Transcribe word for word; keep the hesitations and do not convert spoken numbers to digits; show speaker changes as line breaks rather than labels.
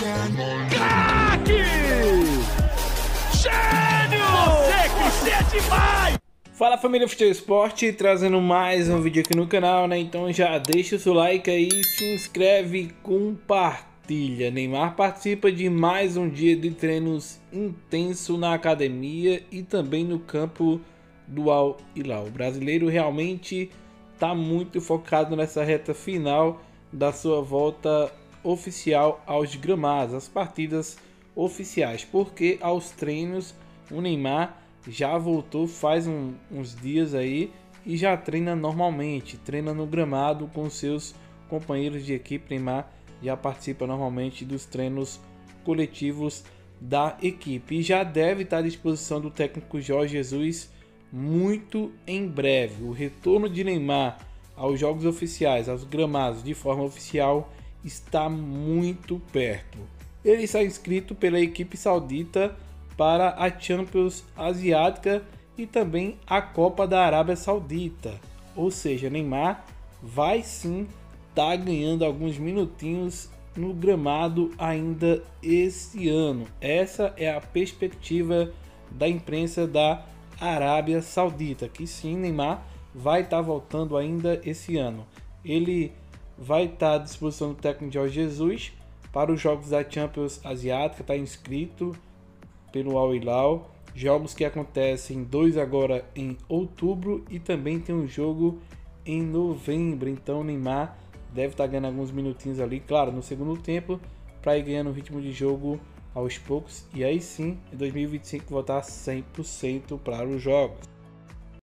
Craque! Gênio! Você que é demais!
Fala família Futebol Esporte, trazendo mais um vídeo aqui no canal, né? Então já deixa o seu like aí, se inscreve, compartilha. Neymar participa de mais um dia de treinos intenso na academia e também no campo do Al Hilal. O brasileiro realmente está muito focado nessa reta final da sua volta oficial aos gramados, as partidas oficiais, porque aos treinos o Neymar já voltou faz um, uns dias aí e já treina normalmente, treina no gramado com seus companheiros de equipe. Neymar já participa normalmente dos treinos coletivos da equipe e já deve estar à disposição do técnico Jorge Jesus muito em breve. O retorno de Neymar aos jogos oficiais, aos gramados de forma oficial, está muito perto. Ele está inscrito pela equipe saudita para a Champions Asiática e também a Copa da Arábia Saudita. Ou seja, Neymar vai sim estar ganhando alguns minutinhos no gramado ainda esse ano. Essa é a perspectiva da imprensa da Arábia Saudita, que sim, Neymar vai estar voltando ainda esse ano. Ele vai estar à disposição do técnico Jorge Jesus para os jogos da Champions Asiática, está inscrito pelo Al Hilal, jogos que acontecem dois agora em outubro e também tem um jogo em novembro. Então o Neymar deve estar ganhando alguns minutinhos ali, claro, no segundo tempo, para ir ganhando o ritmo de jogo aos poucos e aí sim, em dois mil e vinte e cinco voltar cem por cento para os jogos.